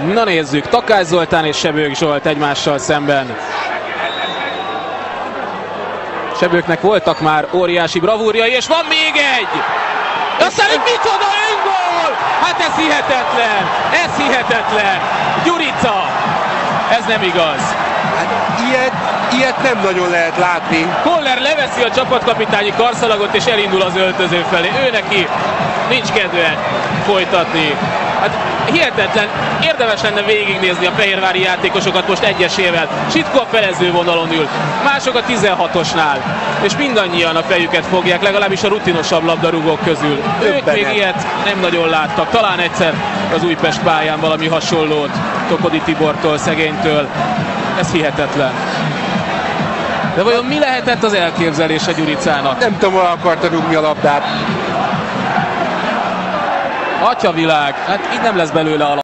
Na nézzük, Takács Zoltán és Sebők Zsolt egymással szemben. Sebőknek voltak már óriási bravúrjai, és van még egy! Aztán egy micsoda öngól! Hát ez hihetetlen! Ez hihetetlen! Gyurica! Ez nem igaz. Hát ilyet nem nagyon lehet látni. Koller leveszi a csapatkapitányi karszalagot és elindul az öltöző felé. Ő neki nincs kedve folytatni. Hát hihetetlen, érdemes lenne végignézni a fehérvári játékosokat most egyesével. Sitko a felező vonalon ül, mások a 16-osnál, és mindannyian a fejüket fogják, legalábbis a rutinosabb labdarúgók közül. Ők még ilyet nem nagyon láttak, talán egyszer az Újpest pályán valami hasonlót Tokodi Tibortól, szegénytől. Ez hihetetlen. De vajon mi lehetett az elképzelése Gyuricának? Nem tudom, hol akarta rúgni a labdát. Atyavilág, hát így nem lesz belőle a